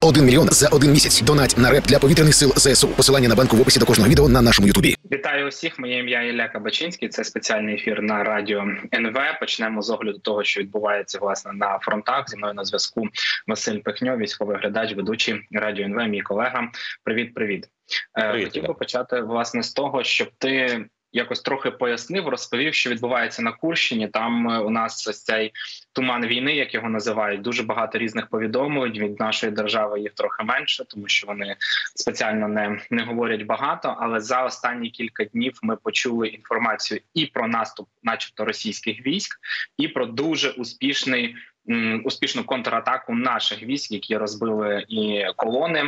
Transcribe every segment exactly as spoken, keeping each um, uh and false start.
Один мільйон за один місяць. Донать на реп для повітряних сил ЗСУ. Посилання на банку в описі до кожного відео на нашому ютубі. Вітаю усіх. Моє ім'я Ілля Кабачинський. Це спеціальний ефір на радіо ен ве. Почнемо з огляду того, що відбувається власне на фронтах. Зі мною на зв'язку Василь Пихньо, військовий глядач, ведучий радіо ен ве, мій колега. Привіт, привіт. привіт Хотів би почати власне з того, щоб ти якось трохи пояснив, розповів, що відбувається на Курщині. Там у нас ось цей туман війни, як його називають, дуже багато різних повідомлень. Від нашої держави їх трохи менше, тому що вони спеціально не, не говорять багато. Але за останні кілька днів ми почули інформацію і про наступ, начебто, російських військ, і про дуже успішний, м, успішну контратаку наших військ, які розбили і колони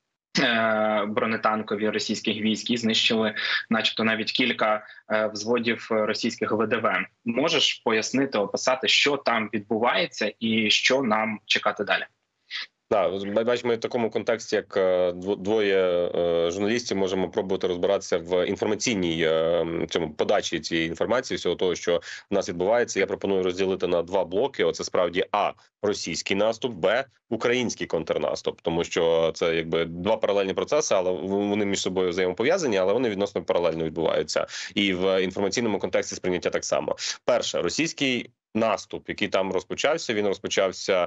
бронетанкові російських військ і знищили, начебто, навіть кілька взводів російських ве де ве. Можеш пояснити, описати, що там відбувається і що нам чекати далі? Так, бачимо, ми в такому контексті, як двоє журналістів, можемо пробувати розбиратися в інформаційній цьому подачі цієї інформації, всього того, що в нас відбувається. Я пропоную розділити на два блоки. Оце справді а російський наступ, б український контрнаступ, тому що це якби два паралельні процеси, але вони між собою взаємопов'язані, але вони відносно паралельно відбуваються. І в інформаційному контексті сприйняття так само. Перше, російський наступ, який там розпочався, він розпочався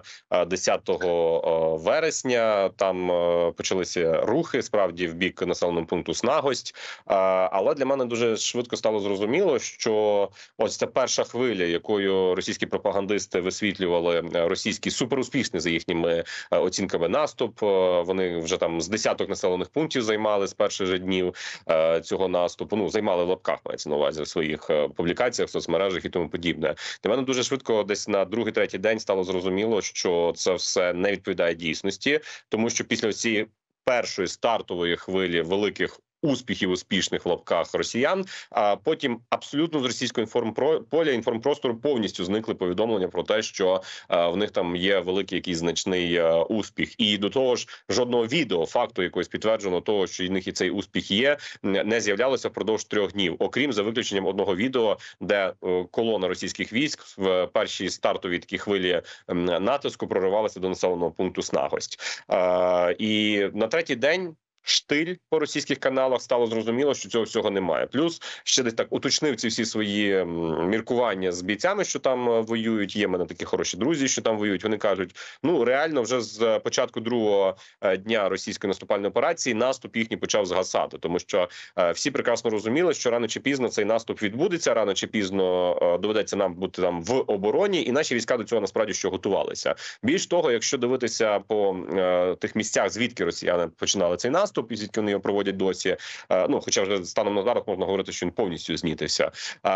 десятого вересня. Там почалися рухи, справді, в бік населеного пункту Снагость. Але для мене дуже швидко стало зрозуміло, що ось ця перша хвиля, якою російські пропагандисти висвітлювали російський суперуспішний, за їхніми оцінками, наступ. Вони вже там з десяток населених пунктів займали з перших же днів цього наступу. Ну, займали в лапках, мається на увазі, в своїх публікаціях, в соцмережах і тому подібне. Для мене дуже Дуже швидко, десь на другий-третій день, стало зрозуміло, що це все не відповідає дійсності, тому що після цієї першої стартової хвилі великих успіхів успішних в лапках росіян, а потім абсолютно з російського інформполя, інформпростору повністю зникли повідомлення про те, що а, в них там є великий якийсь значний а, успіх. І до того ж, жодного відео, факту якогось підтвердженого того, що в них і цей успіх є, не з'являлося впродовж трьох днів. Окрім, за виключенням одного відео, де а, колона російських військ в першій стартовій такій хвилі а, натиску проривалася до населеного пункту Снагость. А, і на третій день штиль по російських каналах, стало зрозуміло, що цього всього немає. Плюс ще десь так уточнив ці всі свої міркування з бійцями, що там воюють. Є в мене такі хороші друзі, що там воюють. Вони кажуть, ну реально вже з початку другого дня російської наступальної операції наступ їхній почав згасати, тому що всі прекрасно розуміли, що рано чи пізно цей наступ відбудеться, рано чи пізно доведеться нам бути там в обороні, і наші війська до цього насправді що готувалися. Більш того, якщо дивитися по тих місцях, звідки росіяни починали цей наступ, і звідки вони його проводять досі. Ну, хоча вже станом на зараз можна говорити, що він повністю знітився.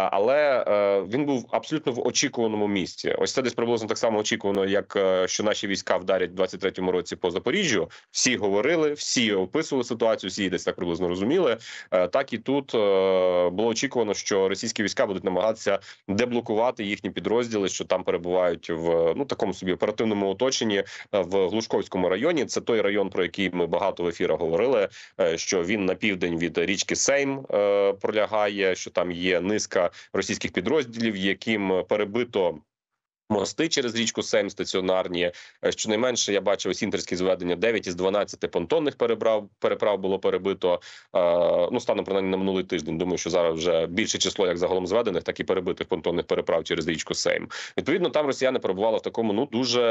Але він був абсолютно в очікуваному місці. Ось це десь приблизно так само очікувано, як що наші війська вдарять в двадцять третьому році по Запоріжжю. Всі говорили, всі описували ситуацію, всі десь так приблизно розуміли. Так і тут було очікувано, що російські війська будуть намагатися деблокувати їхні підрозділи, що там перебувають в ну такому собі оперативному оточенні в Глушковському районі. Це той район, про який ми багато в ефірах говорили, що він на південь від річки Сейм е, пролягає, що там є низка російських підрозділів, яким перебито мости через річку Сейм стаціонарні. Щонайменше, я бачив сінтерські зведення, дев'ять із дванадцяти понтонних переправ, переправ було перебито, е, ну, станом принаймні на минулий тиждень. Думаю, що зараз вже більше число як загалом зведених, так і перебитих понтонних переправ через річку Сейм. Відповідно, там росіяни перебували в такому, ну, дуже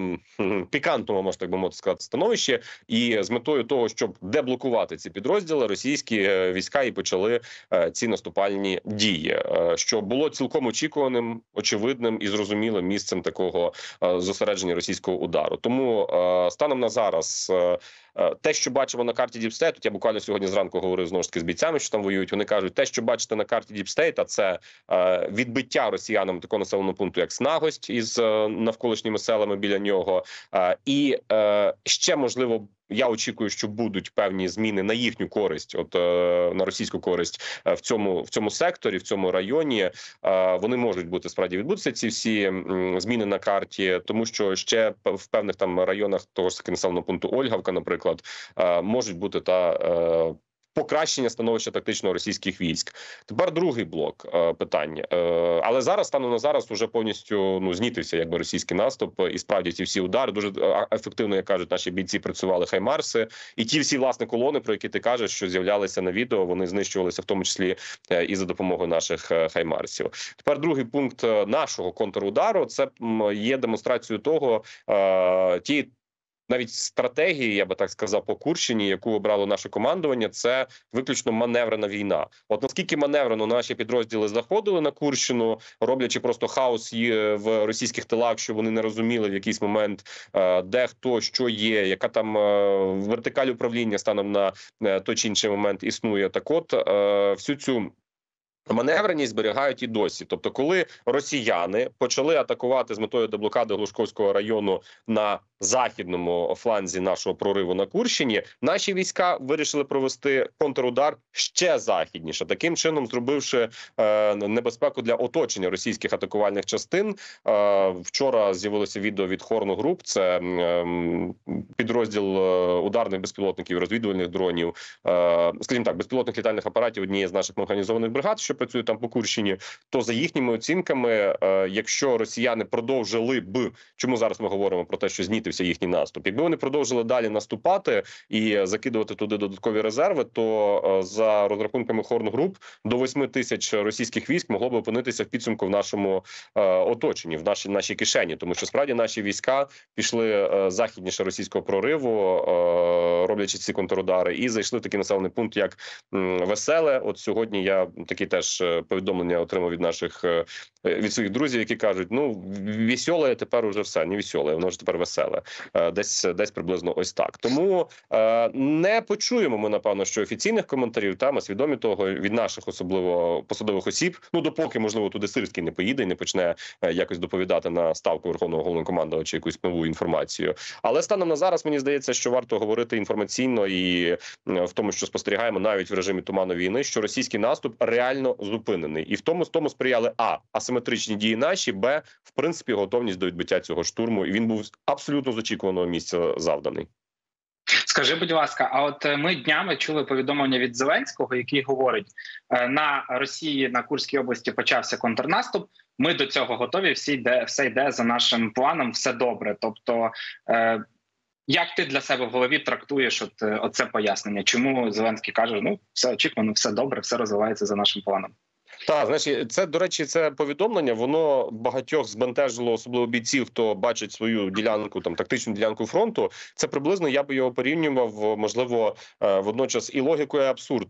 м, пікантному, можна так би мовити сказати, становищі. І з метою того, щоб деблокувати ці підрозділи, російські війська і почали е, ці наступальні дії. Е, що було цілком очікуваним, очевидним і зрозумілим місцем такого е, зосередження російського удару. Тому е, станом на зараз е, те, що бачимо на карті Діпстейт, тут я буквально сьогодні зранку говорив знову ж таки з бійцями, що там воюють, вони кажуть, те, що бачите на карті Діпстейта, це е, відбиття росіянам такого населеного пункту, як Снагость, із е, навколишніми селами біля нього, е, і е, ще, можливо, я очікую, що будуть певні зміни на їхню користь, от на російську користь в цьому в цьому секторі, в цьому районі. Вони можуть бути справді відбутися ці всі зміни на карті, тому що ще в певних там районах того ж таки населеного пункту Ольгавка, наприклад, можуть бути та покращення становища тактичного російських військ. Тепер другий блок е, питань. Е, але зараз, станом на зараз, вже повністю ну знітився якби російський наступ. І справді ті всі удари дуже ефективно, як кажуть наші бійці, працювали хаймарси. І ті всі, власне, колони, про які ти кажеш, що з'являлися на відео, вони знищувалися в тому числі е, і за допомогою наших е, хаймарсів. Тепер другий пункт нашого контрудару – це є демонстрацією того, е, ті навіть стратегії, я би так сказав, по Курщині, яку обрало наше командування, це виключно маневрена війна. От наскільки маневрено наші підрозділи заходили на Курщину, роблячи просто хаос в російських тилах, що вони не розуміли в якийсь момент, де хто, що є, яка там вертикаль управління станом на той чи інший момент існує. Так от, всю цю маневреність зберігають і досі. Тобто, коли росіяни почали атакувати з метою деблокади Глушковського району на західному фланзі нашого прориву на Курщині, наші війська вирішили провести контрудар ще західніше, таким чином зробивши е, небезпеку для оточення російських атакувальних частин. Е, вчора з'явилося відео від Хорну Груп, це е, підрозділ ударних безпілотників, розвідувальних дронів, е, скажімо так, безпілотних літальних апаратів однієї з наших механізованих бригад, що працює там по Курщині. То за їхніми оцінками, е, якщо росіяни продовжили б, чому зараз ми говоримо про те, що знітився їхній наступ, якби вони продовжили далі наступати і закидувати туди додаткові резерви, то е, за розрахунками Хорн Груп до восьми тисяч російських військ могло б опинитися в підсумку в нашому е, оточенні, в нашій нашій кишені, тому що справді наші війська пішли е, західніше російського прориву, е, роблячи ці контрудари, і зайшли в такий населений пункт, як м, Веселе. От сьогодні я такі теж повідомлення отримав від наших від своїх друзів, які кажуть: ну, веселе тепер уже все, не веселе, воно ж тепер веселе. Десь десь приблизно ось так. Тому е, не почуємо ми, напевно, що офіційних коментарів, та ми свідомі того від наших особливо посадових осіб, ну допоки, можливо, туди Сирський не поїде і не почне е, якось доповідати на ставку Верховного Головнокомандувача якусь нову інформацію. Але станом на зараз мені здається, що варто говорити інформаційно і е, в тому, що спостерігаємо навіть в режимі туману війни, що російський наступ реально зупинений. І в тому, в тому сприяли а. асиметричні дії наші, б. в принципі, готовність до відбиття цього штурму. І він був абсолютно з очікуваного місця завданий. Скажи, будь ласка, а от ми днями чули повідомлення від Зеленського, який говорить: на Росії, на Курській області почався контрнаступ, ми до цього готові, всі йде, все йде за нашим планом, все добре. Тобто, е, як ти для себе в голові трактуєш от, оце пояснення? Чому Зеленський каже, ну, все очікувано, все добре, все розвивається за нашим планом? Так, знаєш, це, до речі, це повідомлення, воно багатьох збентежило, особливо бійців, хто бачить свою ділянку, там, тактичну ділянку фронту. Це приблизно, я би його порівнював, можливо, водночас і логікою, і абсурд,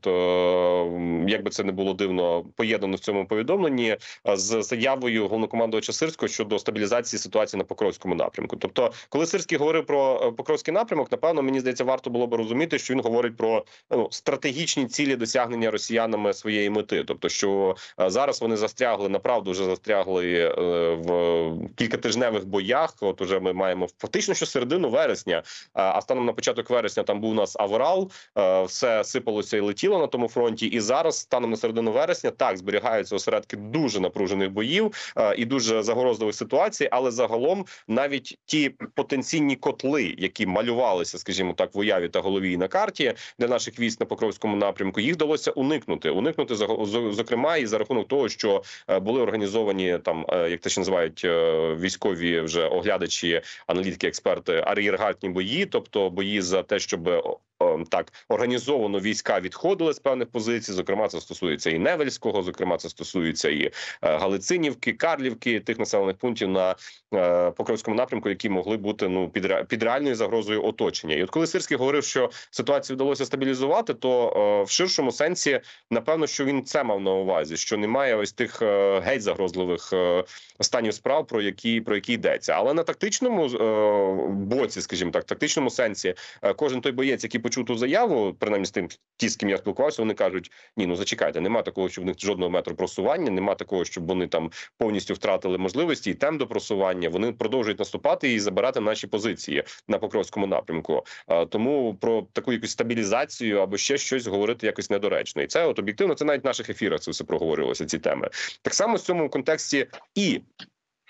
як би це не було дивно, поєднано в цьому повідомленні, з заявою головнокомандувача Сирського щодо стабілізації ситуації на Покровському напрямку. Тобто, коли Сирський говорив про Покровський напрямок, напевно, мені здається, варто було б розуміти, що він говорить про ну, стратегічні цілі досягнення росіянами своєї мети. Тобто, що зараз вони застрягли, направду вже застрягли в кількатижневих боях. От уже ми маємо фактично що середину вересня, а станом на початок вересня там був у нас аврал, все сипалося і летіло на тому фронті. І зараз, станом на середину вересня, так, зберігаються осередки дуже напружених боїв і дуже загрозливих ситуацій, але загалом навіть ті потенційні котли, які малювалися, скажімо так, в уяві та голові і на карті для наших військ на Покровському напрямку, їх вдалося уникнути. Уникнути, зокрема, і за рахунок того, що були організовані там, як це ще називають військові вже оглядачі, аналітики, експерти, ар'єргардні бої, тобто бої за те, щоб так організовано війська відходили з певних позицій. Зокрема, це стосується і Невельського, зокрема, це стосується і Галицинівки, Карлівки, тих населених пунктів на Покровському напрямку, які могли бути ну під, під реальною загрозою оточення. І от коли Сирський говорив, що ситуацію вдалося стабілізувати, то в ширшому сенсі, напевно, що він це мав на увазі, що немає ось тих геть загрозливих станів справ, про які, про які йдеться. Але на тактичному боці, скажімо так, тактичному сенсі, кожен той боєць, який почув ту заяву, принаймні з тим, ті, з ким я спілкувався, вони кажуть: ні, ну зачекайте, нема такого, щоб в них жодного метру просування, нема такого, щоб вони там повністю втратили можливості і темп до просування. Вони продовжують наступати і забирати наші позиції на Покровському напрямку. Тому про таку якусь стабілізацію або ще щось говорити якось недоречно. І це от об'єктивно, це навіть в наших ефірах це все проговорювалося, ці теми. Так само в цьому контексті і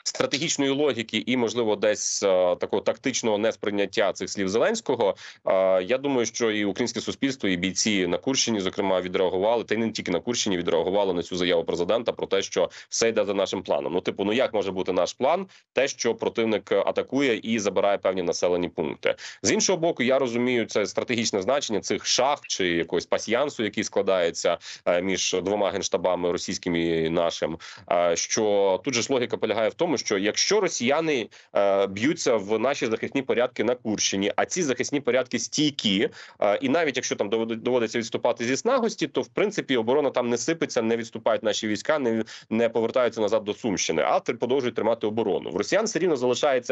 стратегічної логіки і, можливо, десь е, такого тактичного несприйняття цих слів Зеленського, е, я думаю, що і українське суспільство, і бійці на Курщині, зокрема, відреагували, та й не тільки на Курщині, відреагували на цю заяву президента про те, що все йде за нашим планом. Ну, типу, ну як може бути наш план? Те, що противник атакує і забирає певні населені пункти. З іншого боку, я розумію це стратегічне значення цих шахт чи якогось пасьянсу, який складається е, між двома генштабами, російським і нашим, е, що тут же ж логіка полягає в тому, що якщо росіяни е, б'ються в наші захисні порядки на Курщині, а ці захисні порядки стійкі, е, і навіть якщо там доводиться відступати зі Снагості, то в принципі оборона там не сипеться, не відступають наші війська, не, не повертаються назад до Сумщини, а продовжують тримати оборону. В росіян все рівно залишається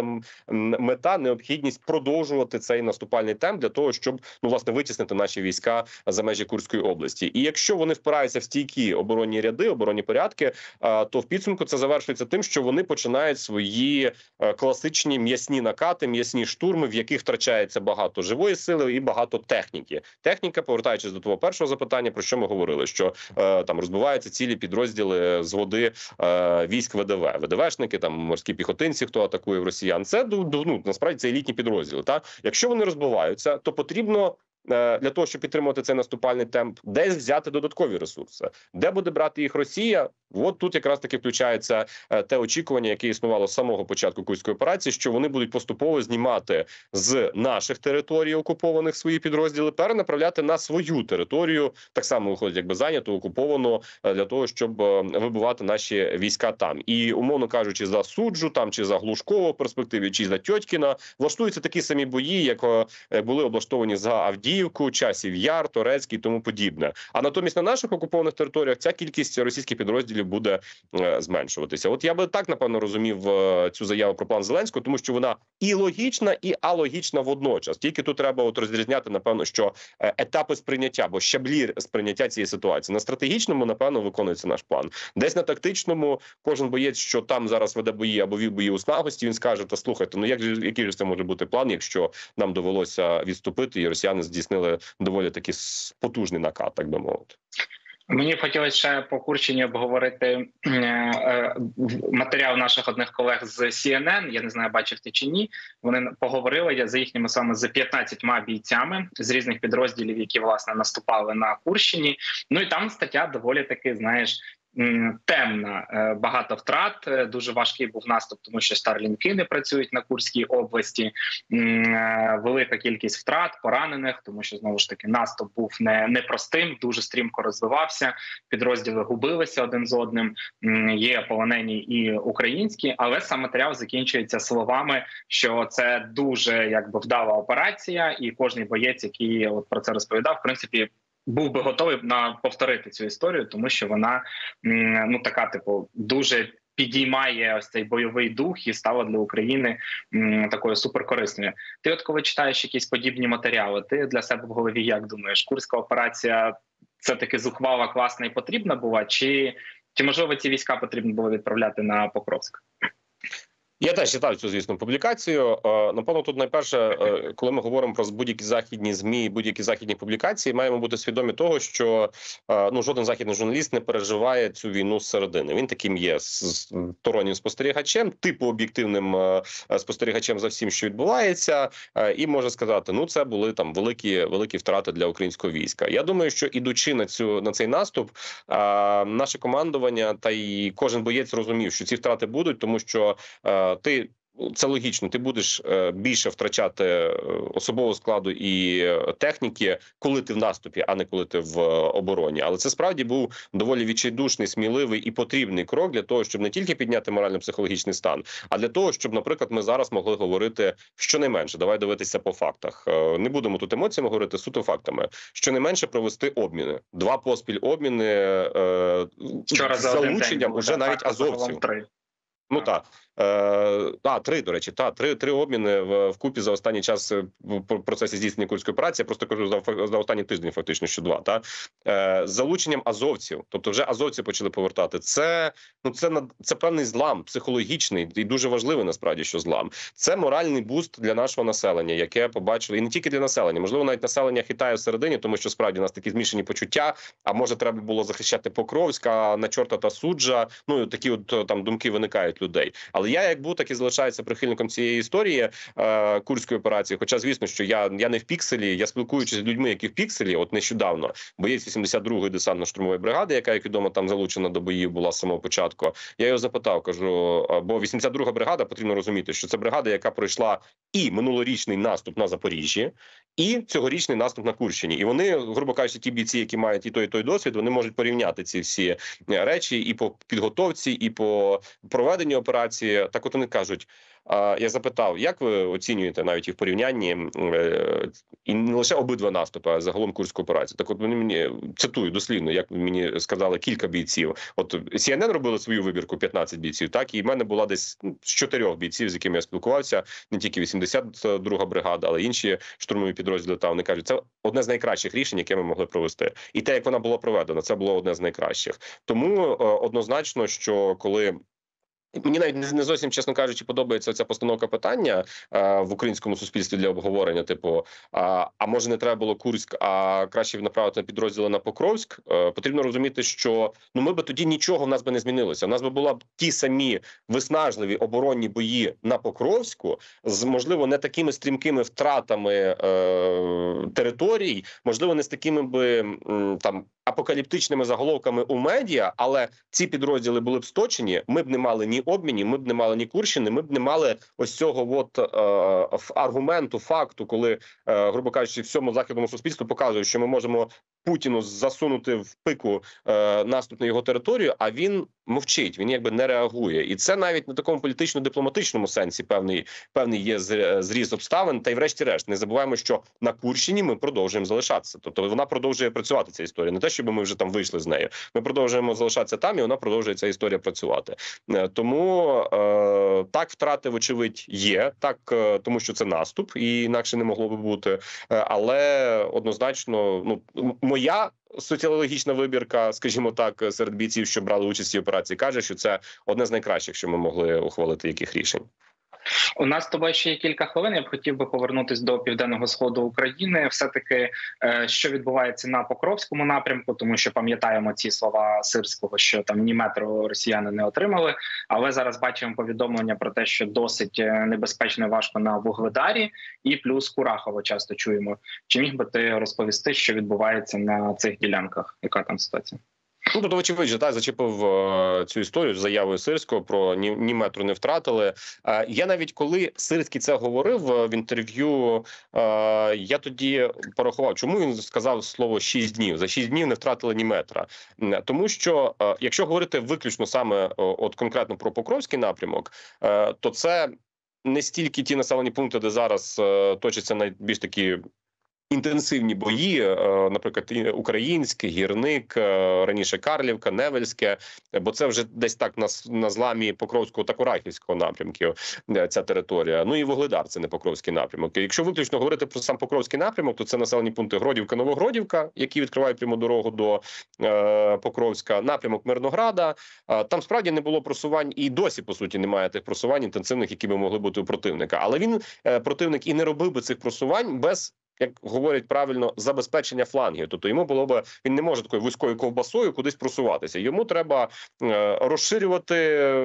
мета, необхідність продовжувати цей наступальний темп для того, щоб, ну, власне, витіснити наші війська за межі Курської області. І якщо вони впираються в стійкі оборонні ряди, оборонні порядки, то в підсумку це завершується тим, що вони починають свої класичні м'ясні накати, м'ясні штурми, в яких втрачається багато живої сили і багато техніки. Техніка, повертаючись до того першого запитання, про що ми говорили, що е, там розбиваються цілі підрозділи з води е, військ ВДВ. ВДВшники, там морські піхотинці, хто атакує в росіян. Це, ну, насправді, це елітні підрозділи. Та? Якщо вони розбиваються, то потрібно для того, щоб підтримувати цей наступальний темп, десь взяти додаткові ресурси. Де буде брати їх Росія? От тут якраз таки включається те очікування, яке існувало з самого початку Курської операції, що вони будуть поступово знімати з наших територій окупованих свої підрозділи, перенаправляти на свою територію, так само виходить, якби зайняту, окуповану, для того, щоб вибивати наші війська там. І, умовно кажучи, за Суджу, там, чи за Глушково в перспективі, чи за Тьотькіна, влаштуються такі самі бої, як були облаштовані за Авдіївку, Часів Яр, Торецький і тому подібне. А натомість на наших окупованих територіях ця кількість російських підрозділів буде е, зменшуватися. От я би так, напевно, розумів е, цю заяву про план Зеленського, тому що вона і логічна, і алогічна водночас. Тільки тут треба от розрізняти, напевно, що е, етапи сприйняття, або щаблі сприйняття цієї ситуації. На стратегічному, напевно, виконується наш план. Десь на тактичному кожен боєць, що там зараз веде бої або вів бої у Снагості, він скаже, та слухайте, ну як же, який же це може бути план, якщо нам довелося відступити, і росіяни здійснили доволі таки потужний накат, так би мовити. Мені хотілося ще по Курщині обговорити е, е, матеріал наших одних колег з Сі Ен Ен, я не знаю, бачив ти чи ні, вони поговорили за їхніми саме з п'ятнадцятьма бійцями з різних підрозділів, які, власне, наступали на Курщині. Ну і там стаття доволі таки, знаєш, темна, багато втрат, дуже важкий був наступ, тому що старлінки не працюють на Курській області, велика кількість втрат, поранених, тому що, знову ж таки, наступ був не непростим, дуже стрімко розвивався, підрозділи губилися один з одним, є полонені і українські, але сам матеріал закінчується словами, що це дуже, якби, вдала операція, і кожний боєць, який от про це розповідав, в принципі, був би готовий на повторити цю історію, тому що вона, ну, така, типу, дуже підіймає ось цей бойовий дух і стала для України м, такою суперкорисною. Ти от коли читаєш якісь подібні матеріали, ти для себе в голові як думаєш, Курська операція це таки зухвала, класна і потрібна була, чи, чи можливо ці війська потрібно було відправляти на Покровськ? Я теж читав цю, звісно, публікацію. Напевно, тут найперше, коли ми говоримо про будь-які західні ЗМІ, будь-які західні публікації, маємо бути свідомі того, що, ну, жоден західний журналіст не переживає цю війну зсередини. Він таким є стороннім спостерігачем, типу об'єктивним спостерігачем за всім, що відбувається, і може сказати, ну, це були там великі, великі втрати для українського війська. Я думаю, що ідучи на цю на цей наступ, наше командування та й кожен боєць розумів, що ці втрати будуть, тому що ти, це логічно, ти будеш більше втрачати особового складу і техніки, коли ти в наступі, а не коли ти в обороні. Але це справді був доволі відчайдушний, сміливий і потрібний крок для того, щоб не тільки підняти морально-психологічний стан, а для того, щоб, наприклад, ми зараз могли говорити щонайменше, давай дивитися по фактах. Не будемо тут емоціями говорити, суто фактами. Щонайменше провести обміни. Два поспіль обміни з залученням уже навіть азовців. Ну так. Е, а, три, до речі, та, три, три обміни в, в купі за останній час в процесі здійснення Курської операції. Я просто кажу за, за останній тиждень, фактично, що два. Та? Е, з залученням азовців, тобто вже азовці почали повертати. Це, ну, це, це певний злам, психологічний і дуже важливий, насправді, що злам. Це моральний буст для нашого населення, яке побачили, і не тільки для населення, можливо, навіть населення хитає всередині, тому що справді у нас такі змішані почуття, а може треба було захищати Покровськ, а на чорта та суджа, ну, такі от там думки виникають людей. Але Але я як був, так і залишаюся прихильником цієї історії е, курської операції. Хоча, звісно, що я, я не в пікселі, я спілкуючись з людьми, які в пікселі, от нещодавно, боєць вісімдесят другої десантно-штурмової бригади, яка, як відомо, там залучена до боїв була з самого початку. Я його запитав, кажу, бо вісімдесят друга бригада, потрібно розуміти, що це бригада, яка пройшла і минулорічний наступ на Запоріжжі, і цьогорічний наступ на Курщині. І вони, грубо кажучи, ті бійці, які мають і той, і той досвід, вони можуть порівняти ці всі речі і по підготовці, і по проведенню операції. Так от вони кажуть, я запитав, як ви оцінюєте навіть і в порівнянні, і не лише обидва наступи, а загалом Курську операцію. Так от вони мені, цитую дослівно, як мені сказали кілька бійців. От Сі Ен Ен робили свою вибірку, п'ятнадцять бійців, так, і в мене була десь ну, з чотирьох бійців, з якими я спілкувався, не тільки вісімдесят друга бригада, але інші штурмові підрозділи. Та вони кажуть, це одне з найкращих рішень, яке ми могли провести. І те, як вона була проведена, це було одне з найкращих. Тому однозначно, що коли мені навіть не зовсім, чесно кажучи, подобається ця постановка питання а, в українському суспільстві для обговорення. Типу, а, а може не треба було Курськ, а краще направити підрозділи на Покровськ. А, потрібно розуміти, що ну ми би тоді нічого в нас би не змінилося. У нас би була б ті самі виснажливі оборонні бої на Покровську з, можливо, не такими стрімкими втратами е, територій, можливо, не з такими би м, там апокаліптичними заголовками у медіа, але ці підрозділи були б сточені, ми б не мали ні обмінів, ми б не мали ні Курщини, ми б не мали ось цього от, е, аргументу, факту, коли, е, грубо кажучи, всьому західному суспільству показують, що ми можемо Путіну засунути в пику е, наступ на його територію, а він мовчить, він якби не реагує. І це навіть на такому політично-дипломатичному сенсі певний, певний є зріз обставин. Та й врешті-решт, не забуваємо, що на Курщині ми продовжуємо залишатися. Тобто вона продовжує працювати, ця історія. Не те, щоб ми вже там вийшли з нею. Ми продовжуємо залишатися там, і вона продовжує ця історія працювати. Тому е, так, втрати, вочевидь, є. Так, е, тому що це наступ, і інакше не могло би бути. Е, але однозначно, ну, моя соціологічна вибірка, скажімо так, серед бійців, що брали участь в цій операції, каже, що це одне з найкращих, що ми могли ухвалити, яких рішень. У нас з тобою ще є кілька хвилин. Я б хотів би повернутися до південного сходу України. Все-таки, що відбувається на Покровському напрямку, тому що пам'ятаємо ці слова Сирського, що там ні метру росіяни не отримали. Але зараз бачимо повідомлення про те, що досить небезпечно і важко на Вугледарі, і плюс Курахово часто чуємо. Чи міг би ти розповісти, що відбувається на цих ділянках? Яка там ситуація? Ну, тут, очевидно, так, зачепив е, цю історію з заявою Сирського про ні, ні метру не втратили. Е, я навіть, коли Сирський це говорив в інтерв'ю, е, я тоді порахував, чому він сказав слово «шість днів». За шість днів не втратили ні метра. Тому що, е, якщо говорити виключно саме, от конкретно про Покровський напрямок, е, то це не стільки ті населені пункти, де зараз е, точаться найбільш такі інтенсивні бої, наприклад, Українське, Гірник, раніше Карлівка, Невельське, бо це вже десь так на, на зламі Покровського та Курахівського напрямків ця територія. Ну і Вугледар – це не Покровський напрямок. Якщо виключно говорити про сам Покровський напрямок, то це населені пункти Гродівка, Новогродівка, які відкривають пряму дорогу до е, Покровська, напрямок Мирнограда. Е, там справді не було просувань і досі, по суті, немає тих просувань інтенсивних, які би могли бути у противника. Але він, е, противник, і не робив би цих просувань без, як говорять правильно, забезпечення флангів. Тобто йому було б, він не може такою вузькою ковбасою кудись просуватися. Йому треба е, розширювати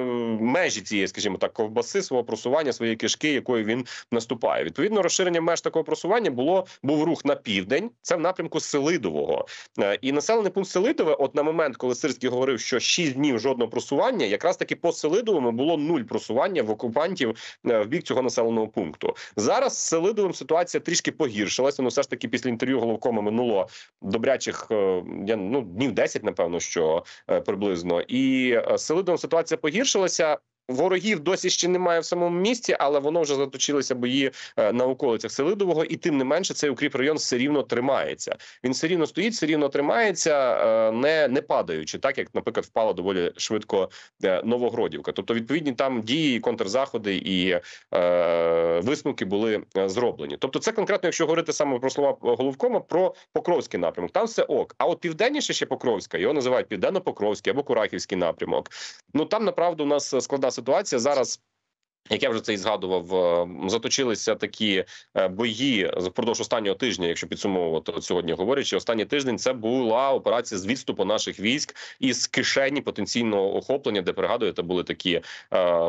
межі цієї, скажімо так, ковбаси, свого просування, своєї кишки, якою він наступає. Відповідно, розширення меж такого просування було, був рух на південь, це в напрямку Селидового. Е, і населений пункт Селидове, от на момент, коли Сирський говорив, що шість днів жодного просування, якраз таки по Селидовому було нуль просування в окупантів е, в бік цього населеного пункту. Зараз з Селидовим ситуація трішки погіршила. Ну, все ж таки, після інтерв'ю головкома минуло добрячих я, ну, днів десять, напевно, що приблизно. І з Селидовим ситуація погіршилася. Ворогів досі ще немає в самому місті, але воно вже заточилися бої на околицях Селидового, і тим не менше цей укріпрайон все рівно тримається. Він все рівно стоїть, все рівно тримається, не, не падаючи, так як, наприклад, впала доволі швидко Новогродівка. Тобто, відповідні там дії, контрзаходи і е, висновки були зроблені. Тобто це конкретно, якщо говорити саме про слова головкома, про Покровський напрямок. Там все ок. А от південніше ще Покровська, його називають Південно-Покровський або Курахівський напрямок. Ну там, направду, у нас складна ситуація. Зараз Як я вже це і згадував, заточилися такі бої впродовж останнього тижня, якщо підсумовувати от сьогодні говорячи, останній тиждень це була операція з відступу наших військ із кишені потенційного охоплення, де, пригадуєте, були такі е,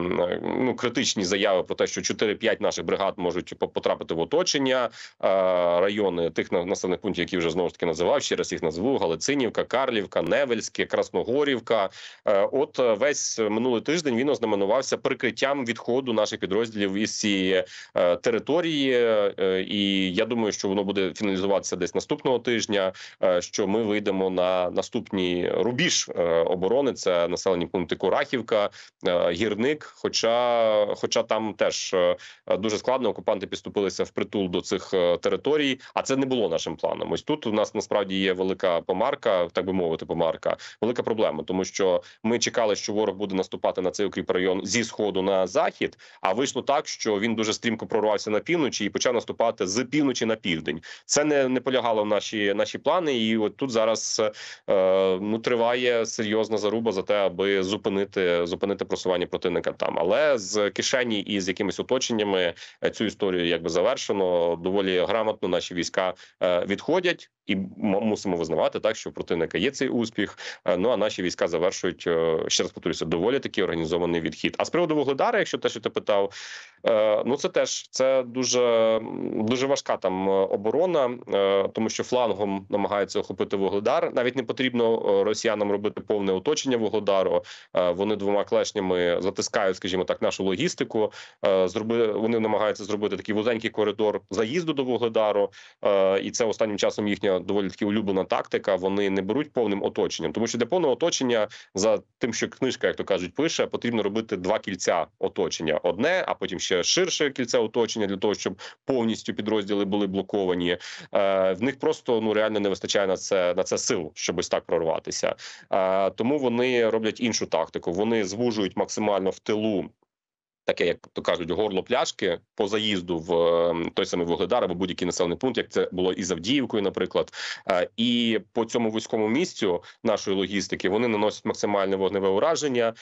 ну, критичні заяви про те, що чотири-п'ять наших бригад можуть потрапити в оточення, е, райони тих населених пунктів, які вже знову ж таки називав, ще раз їх назву: Галицинівка, Карлівка, Невельське, Красногорівка. Е, от весь минулий тиждень він ознаменувався прикриттям відходу наших підрозділів із цієї е, території, е, і я думаю, що воно буде фіналізуватися десь наступного тижня, е, що ми вийдемо на наступний рубіж е, оборони, це населені пункти Курахівка, е, Гірник, хоча, хоча там теж е, дуже складно, окупанти підступилися впритул до цих е, територій, а це не було нашим планом. Ось тут у нас насправді є велика помарка, так би мовити, помарка, велика проблема, тому що ми чекали, що ворог буде наступати на цей укріпрайон зі сходу на захід, а вийшло так, що він дуже стрімко прорвався на півночі і почав наступати з півночі на південь. Це не, не полягало в наші, наші плани, і от тут зараз е, ну, триває серйозна заруба за те, аби зупинити, зупинити просування противника там. Але з кишені і з якимись оточеннями цю історію якби завершено. Доволі грамотно наші війська е, відходять, і мусимо визнавати так, що у противника є цей успіх. Е, ну а наші війська завершують, е, ще раз повторюся, доволі такий організований відхід. А з приводу Вугледара, якщо те, що ти питав, е, ну це теж це дуже, дуже важка там оборона, е, тому що флангом намагаються охопити Вугледар. Навіть не потрібно росіянам робити повне оточення Вугледару. Е, вони двома клешнями затискають, скажімо так, нашу логістику. Е, зроби, вони намагаються зробити такий вузенький коридор заїзду до Вугледару, е, і це останнім часом їхня доволі таки улюблена тактика. Вони не беруть повним оточенням, тому що для повного оточення, за тим, що книжка, як то кажуть, пише, потрібно робити два кільця оточення. Одне, а потім ще ширше кільце оточення для того, щоб повністю підрозділи були блоковані. Е, в них просто ну реально не вистачає на це на це сил, щоб ось так прорватися. Е, тому вони роблять іншу тактику. Вони звужують максимально в тилу таке, як то кажуть, горло пляшки по заїзду в той самий Вугледар або будь-який населений пункт, як це було і з Авдіївкою, наприклад. І по цьому вузькому місцю нашої логістики вони наносять максимальне вогневе ураження,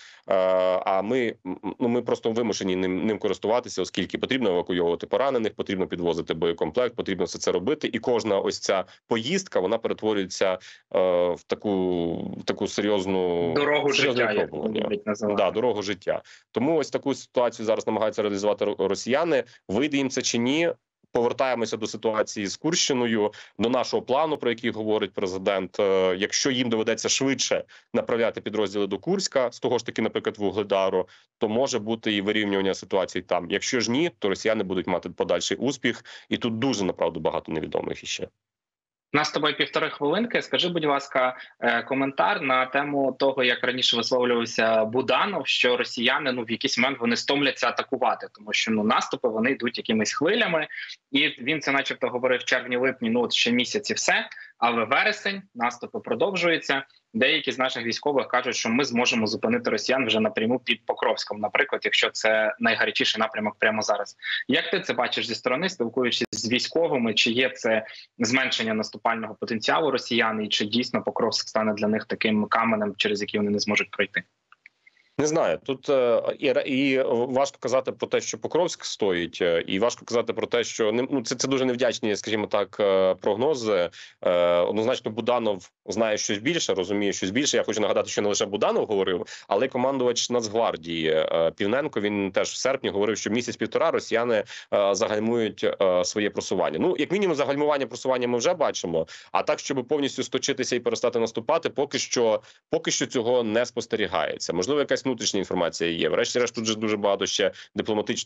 а ми, ну, ми просто вимушені ним, ним користуватися, оскільки потрібно евакуйовувати поранених, потрібно підвозити боєкомплект, потрібно все це робити. І кожна ось ця поїздка, вона перетворюється в таку, в таку серйозну дорогу життя, як да, дорогу життя. Тому ось таку ситуацію зараз намагаються реалізувати росіяни. Вийде їм це чи ні? Повертаємося до ситуації з Курщиною, до нашого плану, про який говорить президент. Якщо їм доведеться швидше направляти підрозділи до Курська, з того ж таки, наприклад, Вугледару, то може бути і вирівнювання ситуації там. Якщо ж ні, то росіяни будуть мати подальший успіх. І тут дуже, направду, багато невідомих іще. У нас з тобою півтори хвилинки. Скажи, будь ласка, коментар на тему того, як раніше висловлювався Буданов, що росіяни ну в якийсь момент вони стомляться атакувати, тому що ну наступи вони йдуть якимись хвилями, і він це, начебто, говорив в червні-липні. Ну от ще місяць і все. Але вересень, наступи продовжуються. Деякі з наших військових кажуть, що ми зможемо зупинити росіян вже напряму під Покровськом, наприклад, якщо це найгарячіший напрямок прямо зараз. Як ти це бачиш зі сторони, спілкуючись з військовими, чи є це зменшення наступального потенціалу росіян, і чи дійсно Покровськ стане для них таким каменем, через який вони не зможуть пройти? Не знаю, тут і, і важко казати про те, що Покровськ стоїть, і важко казати про те, що ну це це дуже невдячні, скажімо так, прогнози. Однозначно, Буданов знає щось більше, розуміє щось більше. Я хочу нагадати, що не лише Буданов говорив, але й командувач Нацгвардії Півненко. Він теж в серпні говорив, що місяць-півтора росіяни загальмують своє просування. Ну, як мінімум, загальмування просування ми вже бачимо. А так, щоб повністю сточитися і перестати наступати, поки що, поки що цього не спостерігається. Можливо, якась внутрішня інформація є. Врешті-решт, тут же дуже багато ще дипломатич...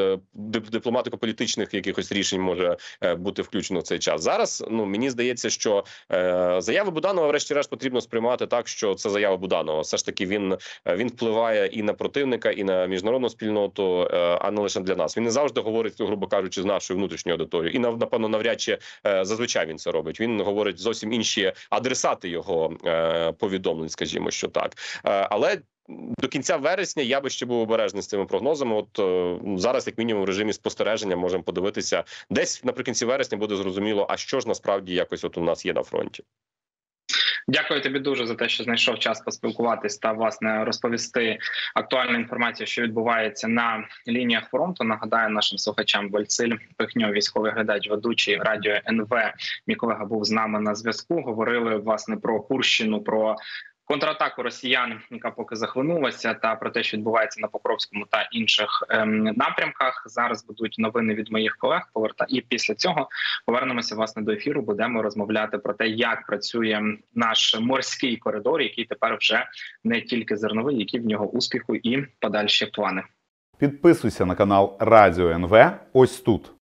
дипломатико-політичних якихось рішень може бути включено в цей час. Зараз, ну, мені здається, що е, заяви Буданова, врешті-решт, потрібно сприймати так, що це заява Буданова. Все ж таки він, він впливає і на противника, і на міжнародну спільноту, е, а не лише для нас. Він не завжди говорить, грубо кажучи, з нашою внутрішньою аудиторією. І, напевно, навряд чи е, зазвичай він це робить. Він говорить зовсім інші адресати його е, повідомлень, скажімо, що так. Е, але до кінця вересня я би ще був обережний з цими прогнозами. От е, зараз, як мінімум, в режимі спостереження можемо подивитися. Десь наприкінці вересня буде зрозуміло, а що ж насправді якось от у нас є на фронті. Дякую тобі дуже за те, що знайшов час поспілкуватись та, власне, розповісти актуальну інформацію, що відбувається на лініях фронту. Нагадаю нашим слухачам, Василь Пихньов, військовий глядач, ведучий радіо ен ве. Мій колега був з нами на зв'язку. Говорили, власне, про Курщину, про контратаку росіян, яка поки захлинулася, та про те, що відбувається на Покровському та інших ем, напрямках. Зараз будуть новини від моїх колег. Поверта і після цього повернемося власне до ефіру. Будемо розмовляти про те, як працює наш морський коридор, який тепер вже не тільки зерновий, які в нього успіху і подальші плани. Підписуйся на канал Радіо ен ве ось тут.